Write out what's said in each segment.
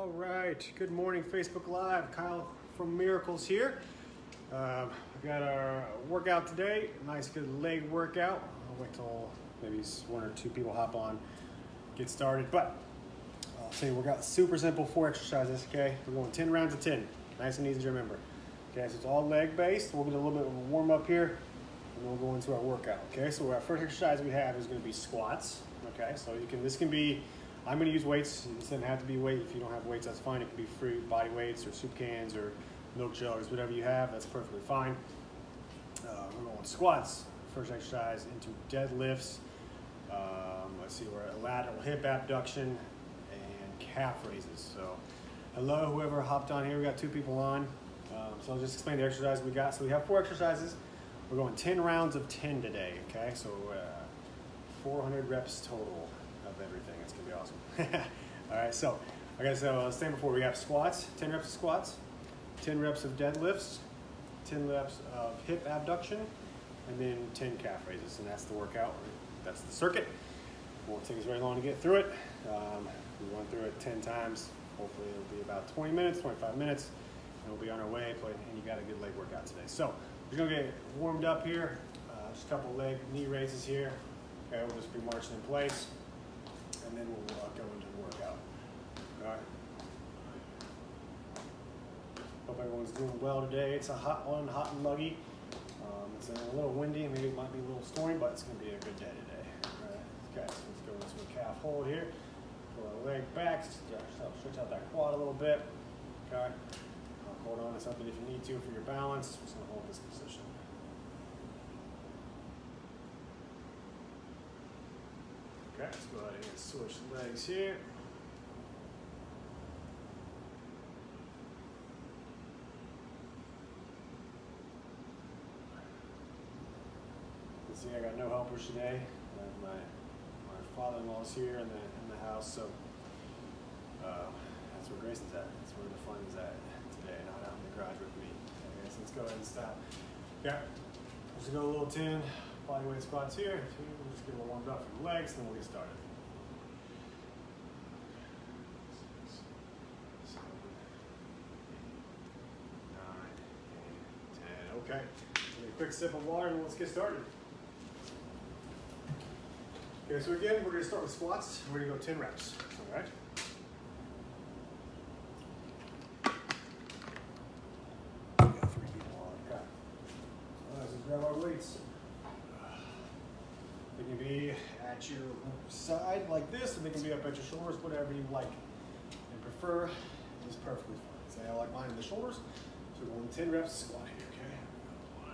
All right, good morning Facebook Live. Kyle from Miracles here. We've got our workout today, nice good leg workout. I'll wait till maybe one or two people hop on, get started. But I'll say workout super simple, 4 exercises, okay? We're going 10 rounds of 10, nice and easy to remember. Okay, so it's all leg based. We'll get a little bit of a warm up here and then we'll go into our workout, okay? So our first exercise we have is gonna be squats, okay? So this can be, I'm gonna use weights. It doesn't have to be weight. If you don't have weights, that's fine. It can be free body weights or soup cans or milk jugs, whatever you have, that's perfectly fine. We're going squats, first exercise, into deadlifts. Let's see, we're at lateral hip abduction and calf raises. So hello, whoever hopped on here, we got 2 people on. So I'll just explain the exercise we got. So we have 4 exercises. We're going 10 rounds of 10 today, okay? So 400 reps total of everything. It's gonna be awesome. All right, so like I said, I was saying before, we have squats, 10 reps of squats, 10 reps of deadlifts, 10 reps of hip abduction, and then 10 calf raises, and that's the workout. That's the circuit. It won't take us very long to get through it. We run through it 10 times. Hopefully it'll be about 20 minutes, 25 minutes, and we'll be on our way, and you got a good leg workout today. So we're gonna get warmed up here. Just a couple leg knee raises here. Okay, we'll just be marching in place, and then we'll go into the workout. All right. Hope everyone's doing well today. It's a hot one, hot and muggy. It's a little windy, maybe it might be a little stormy, but it's gonna be a good day today. All right. Okay, so let's go into a calf hold here. Pull our leg back, stretch out that quad a little bit. Okay. Hold on to something if you need to for your balance. Just gonna hold this position. Okay, let's go ahead and switch legs here. See, I got no helpers today. My father-in-law's here in the house, so that's where Grayson's at. That's where the fun is at today, not out in the garage with me. Okay, so let's go ahead and stop. Okay, let's go a little 10 bodyweight squats here. We'll just get a little warmed up for the legs, then we'll get started. 6, 7, 8, 9, 10. Okay, a quick sip of water and let's get started. Okay, so again, we're going to start with squats. We're going to go 10 reps, all right? We got 3 people on, okay. So let's grab our weights. They can be at your side like this, and they can be up at your shoulders, whatever you like and prefer is perfectly fine. Say I like mine in the shoulders, so we're going 10 reps squat here, okay? 1,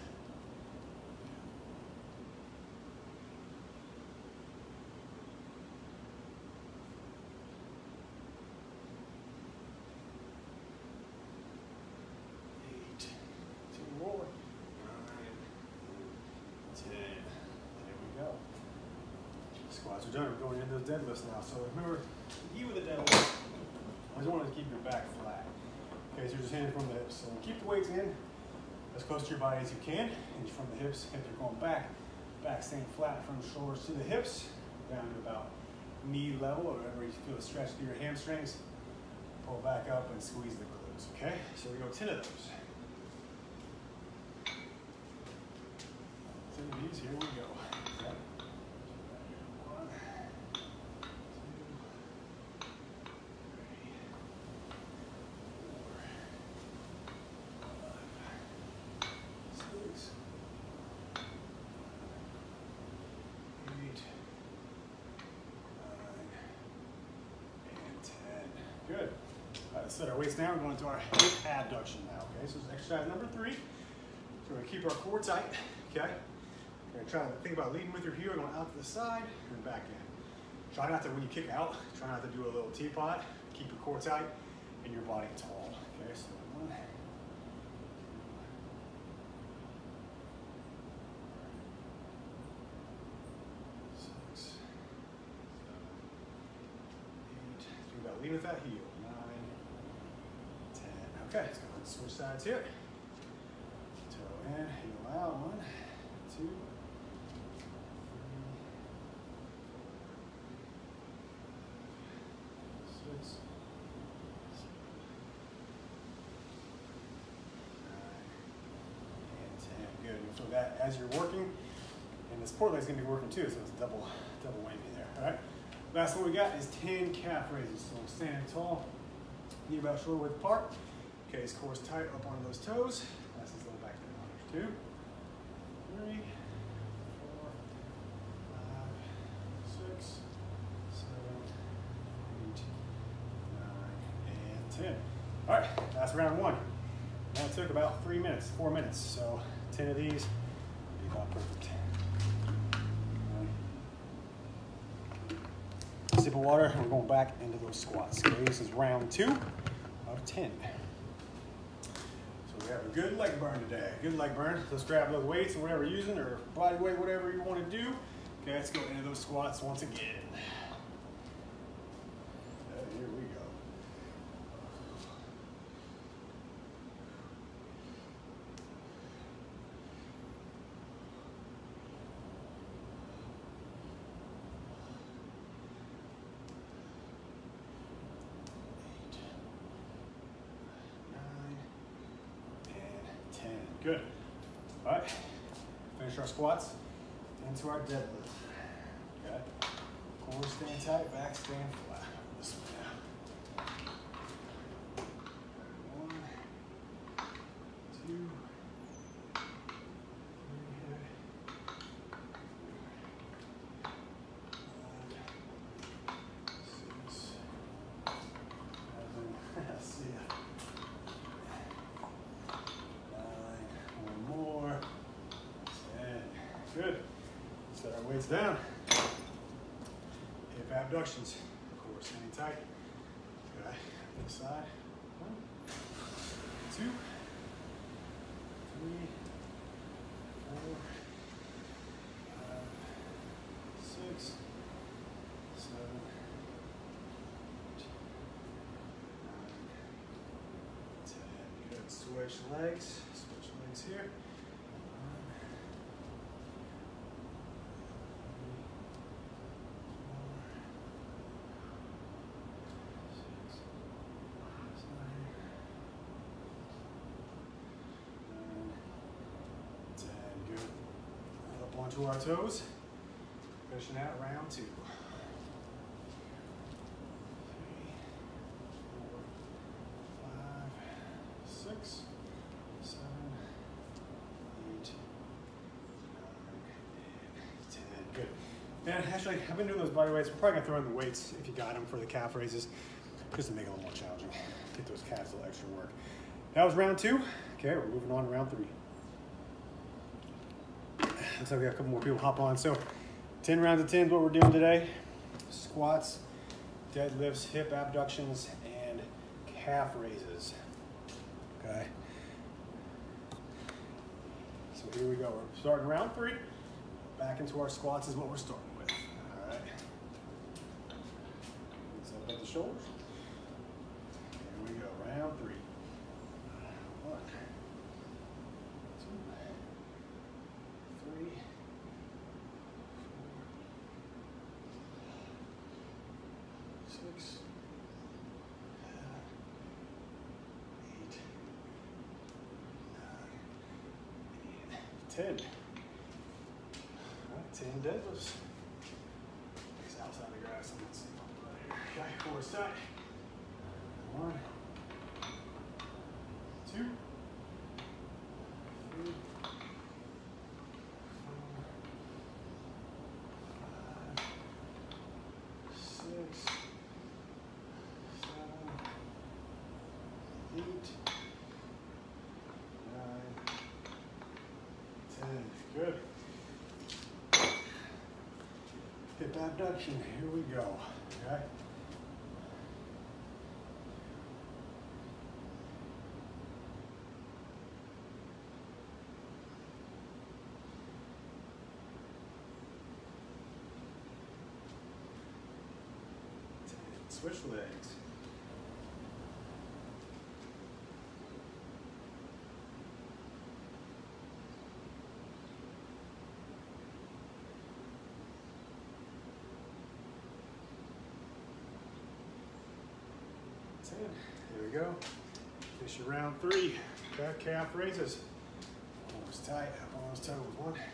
8, 2 more, 9, 10. There we go. Squats are done. We're going into those deadlifts now. So remember, the key with the deadlift, I just want to keep your back flat. Okay, so you're just handing from the hips. So keep the weights in as close to your body as you can, and from the hips, if you're going back staying flat from the shoulders to the hips, down to about knee level, or wherever you feel a stretch through your hamstrings. Pull back up and squeeze the glutes, okay? So we go 10 of those. 10 of these, here we go. Okay. 1, 2, 3, 4, 5, 6, 8, 9, and 10. Good. Let's set our weights down. We're going to our hip abduction now, okay? So this is exercise number 3. So we're going to keep our core tight, okay? We're going to try to think about leading with your heel, going out to the side and back in. Try not to, when you kick out, try not to do a little teapot. Keep your core tight and your body tall, okay? So 1, 6, 7, 8. Think about leading with that heel. 9, 10. Okay, let's go ahead and switch sides here. Toe in, heel out. 1, 2, 3, 4, 5, 6, as you're working. And the support leg's gonna be working too, so it's a double whammy there, all right? Last one we got is 10 calf raises. So I'm standing tall, knee about shoulder width apart. Okay, his core's tight up on those toes. That's his little back there. 2, 3, 4, 5, 6, 7, 8, 9, and 10. All right, that's round one. That took about 4 minutes. So 10 of these, be about perfect. Sip of water, and we're going back into those squats. Okay, this is round 2 of 10. So we have a good leg burn today. Good leg burn. Let's grab those weights and whatever you're using, or body weight, whatever you want to do. Okay, let's go into those squats once again. Here we go. Good. All right, finish our squats into our deadlift. Okay, core staying tight, back staying flat. This one now. 1, 2, 3, 6, 7, see ya. Good. Set our weights down. Hip abductions. Core staying tight. Okay. This side. 1, 2, 3, 4, 5, 6, 7, 8, 9, 10. Good. Switch legs. Switch legs here. 10. Good. Up onto our toes. Finishing out round 2. 3, 4, 5, 6, 7, 8, 9, and 10. Good. And actually, I've been doing those body weights. We're probably gonna throw in the weights if you got them for the calf raises, just to make it a little more challenging. Get those calves a little extra work. That was round 2. Okay, we're moving on to round 3. Looks like we have a couple more people hop on. So 10 rounds of 10 is what we're doing today. Squats, deadlifts, hip abductions, and calf raises. Okay. So here we go. We're starting round 3. Back into our squats is what we're starting with. All right. Up at the shoulders. Here we go. Round 3. 1, 2, 3, 4, 6, 7, 8, 9, and 10. All right, 10 deadlifts. Legs outside the grass. Let's see. Okay, core is tight. 1, 2, 3, 4, 5, 6, 7, 8, 9, 10. Good. Hip abduction. Here we go. Okay. Switch legs. Here we go. Finish your round 3. Okay, calf raises. Almost tight up on those toes. 1, 2,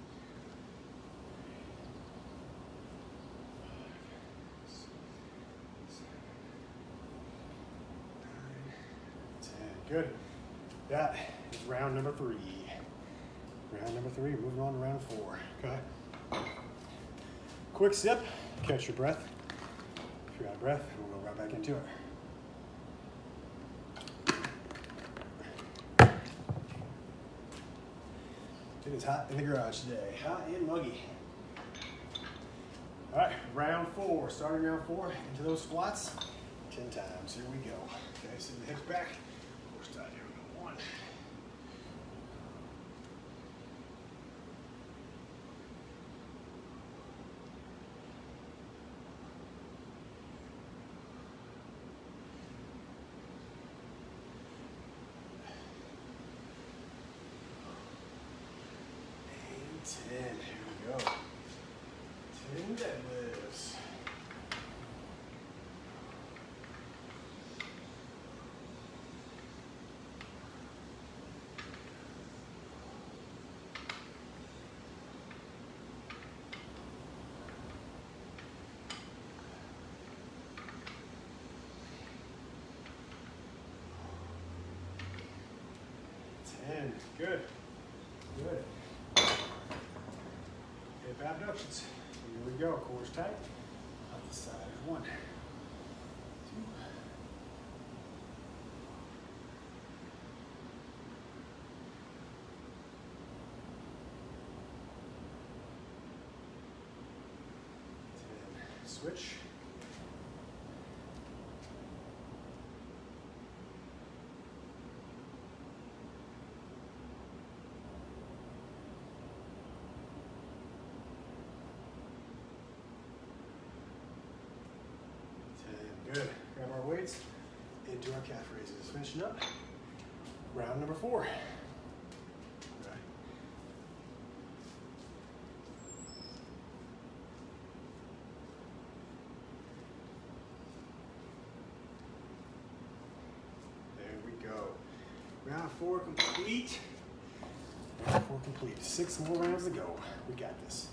9, 10. Good. That is round number 3. Round number 3, moving on to round 4. Okay. Quick sip, catch your breath. If you're out of breath, we'll go right back into it. It is hot in the garage today, hot and muggy. All right, round 4, starting round 4, into those squats, 10 times, here we go. Okay, send the hips back, horse tight, here we go, 1. 10, here we go. 10 deadlifts. Good. Good. Hip abductions. Here we go. Core's tight. Off the side. 1, 2. Switch. Good. Grab our weights into our calf raises. Finishing up. Round number 4. Right. There we go. Round 4 complete. Round 4 complete. 6 more rounds to go. We got this.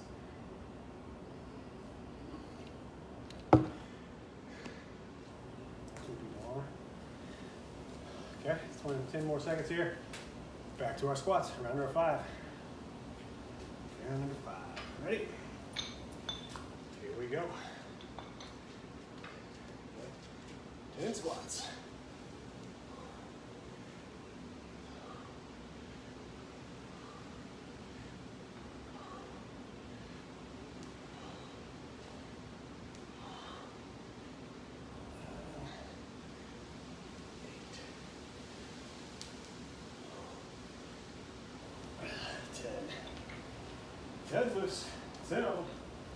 Okay, 10 more seconds here. Back to our squats, round number 5. Round number 5. Ready? Here we go. 10 squats. Deadlifts, 10 of them.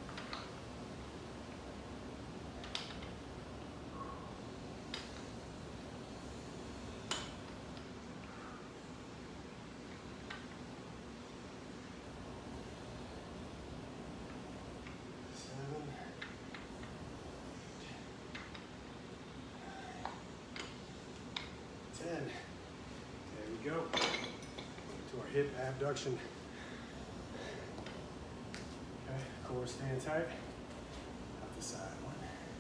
There we go. To our hip abduction. Okay, core stand tight. Out the side. 1.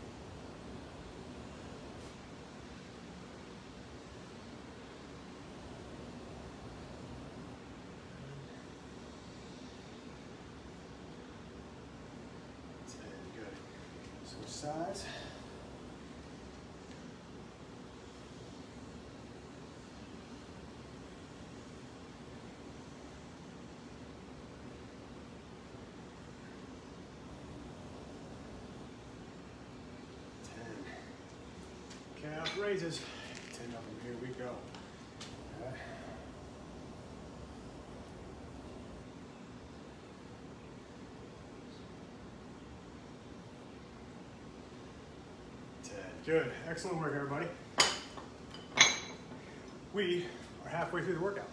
10, good. Switch sides. Calf raises, 10 of them, here we go. Okay. Good, excellent work everybody. We are halfway through the workout.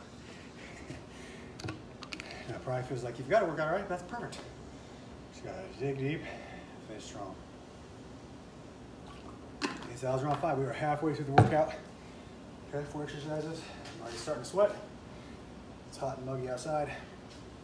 Now it probably feels like you've got a workout, right? That's perfect. Just gotta dig deep, finish strong. So that was round 5. We were halfway through the workout. Okay, 4 exercises. I'm already starting to sweat. It's hot and muggy outside.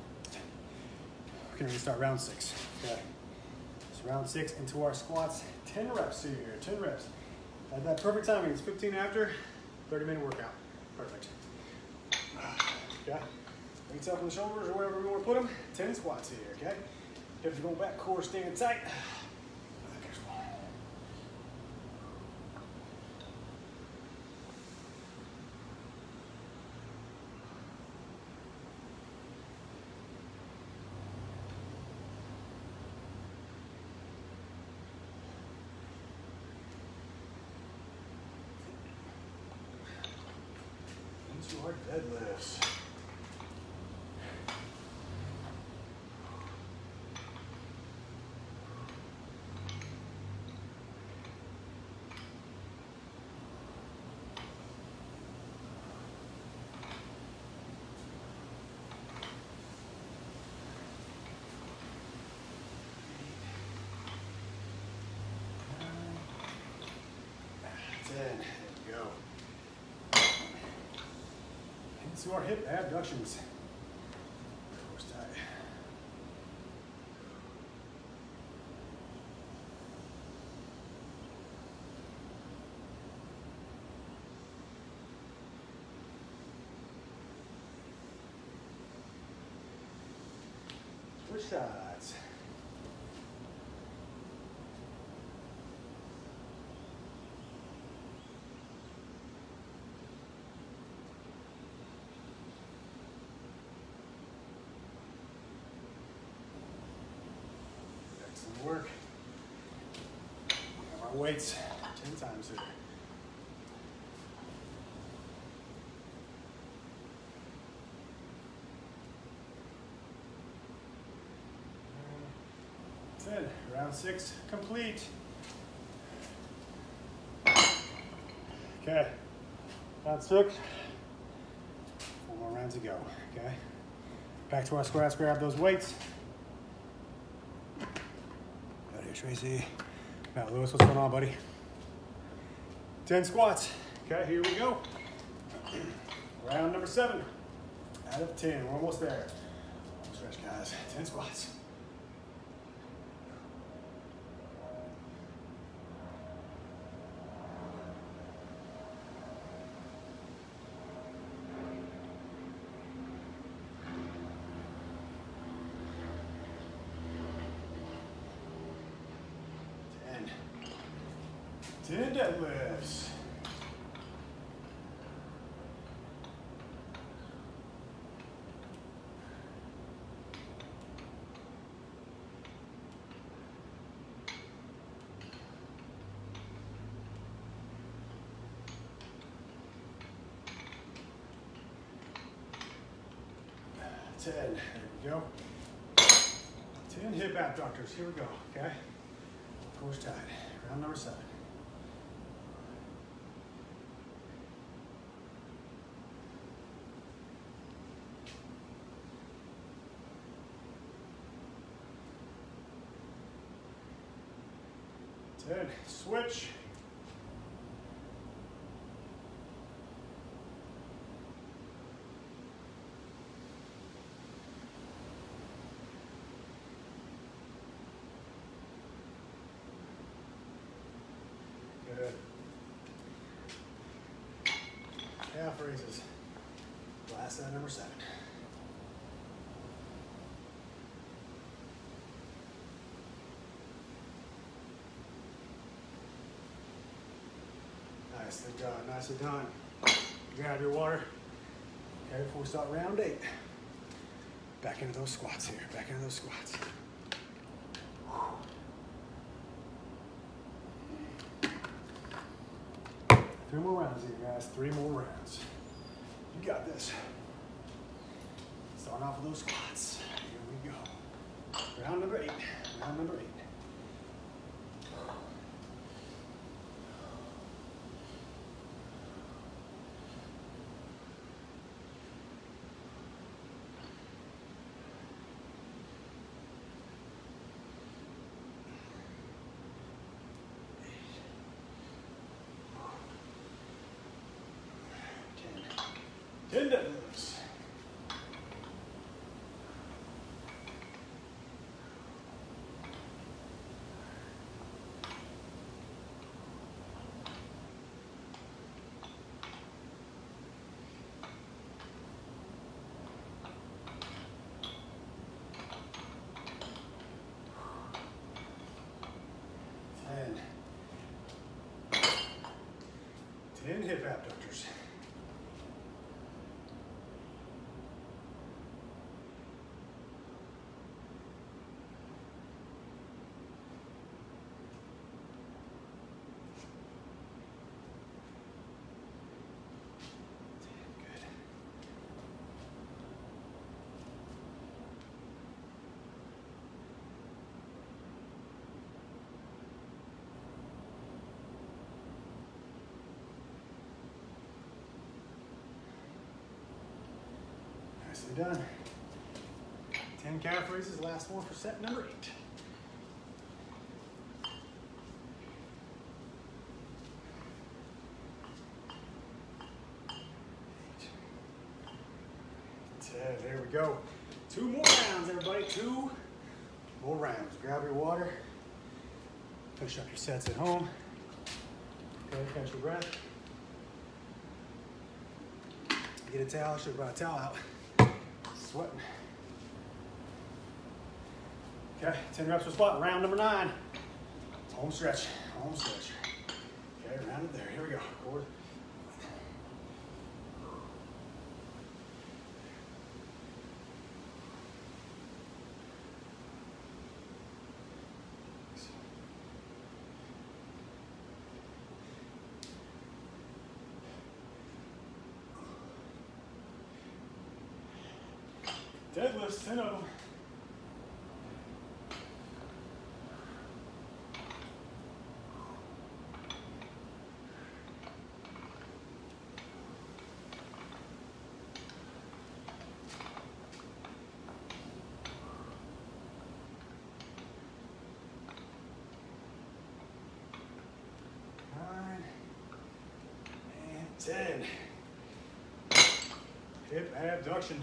Okay, we start round 6. Okay. So round 6 into our squats. 10 reps here. 10 reps. At that perfect timing. It's 15 after. 30-minute workout. Perfect. Okay. Weights up on the shoulders or wherever we want to put them. 10 squats here. Okay. Hips are going back. Core staying tight. Into our deadlifts. There we go. Into our hip abductions. Core's tight. Switch sides. Excellent work. We have our weights 10 times here. That's it. Round 6 complete. Okay. Round 6. 4 more rounds to go. Okay. Back to our squats. Grab those weights. Out here, Tracy. Now, Lewis, what's going on, buddy? 10 squats. Okay, here we go. Round number 7. Out of 10. We're almost there. Stretch, guys. 10 squats. Ten deadlifts. Ten. There we go. 10 hip abductors. Here we go. Okay. Core's tight. Round number 7. Then switch. Good. Calf raises. Last set, number 7. Nicely done, nicely done. Grab your water. Okay, before we start round 8. Back into those squats here, back into those squats. 3 more rounds here, guys, 3 more rounds. You got this. Starting off with those squats. Here we go. Round number 8, round number 8. Ten deadlifts. 10 hip abductors. Nicely done. 10 calf raises, last one for set number 8. There we go. 2 more rounds, everybody. 2 more rounds. Grab your water. Finish up your sets at home. Okay, catch your breath. Get a towel. Should have brought a towel out. Sweating. Okay, 10 reps per squat. Round number 9. Home stretch. Home stretch. Okay, round it there. Here we go. Forward. Deadlifts, 10 of them. Nine and 10. Hip abduction.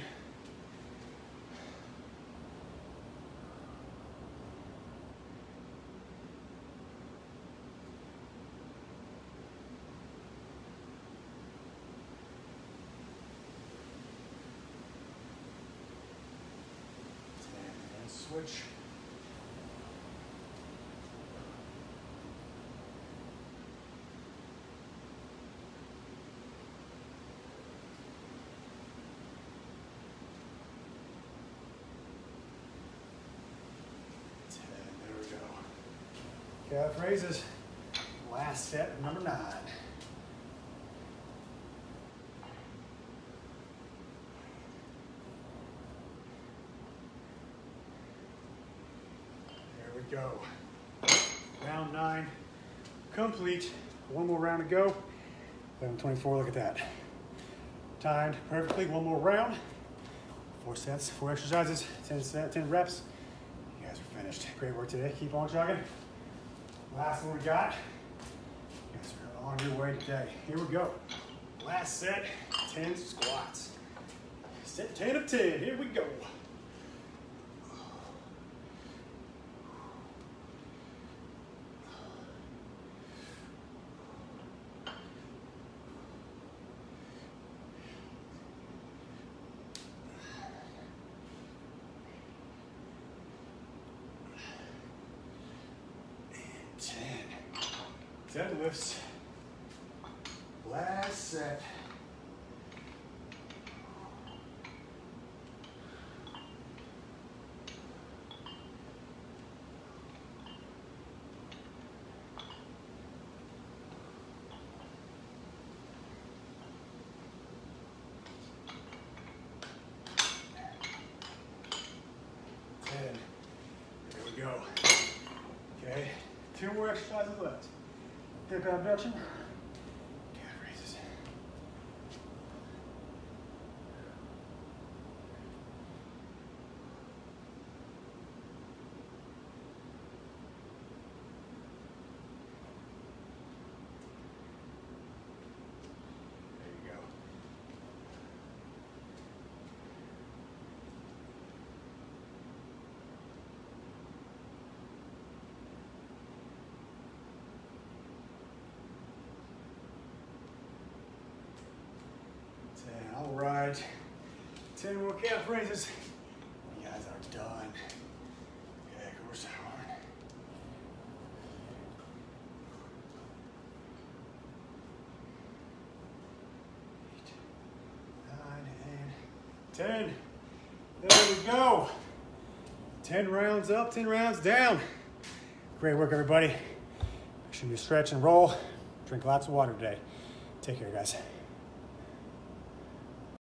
Switch. There we go. Calf raises. Last set, number 9. Go. Round 9 complete. 1 more round to go. 11:24, look at that. Timed perfectly. 1 more round. 4 sets, 4 exercises, 10 reps. You guys are finished. Great work today. Keep on chugging. Last one we got. You guys are on your way today. Here we go. Last set, 10 squats. Set 10 of 10. Here we go. Deadlifts. Last set. There we go. Okay, 2 more exercises left. Hip abduction, calf raises. There you go. All right, 10 more calf raises. You guys are done. Okay, of course. 10. There we go. 10 rounds up, 10 rounds down. Great work, everybody. Make sure you stretch and roll. Drink lots of water today. Take care, guys.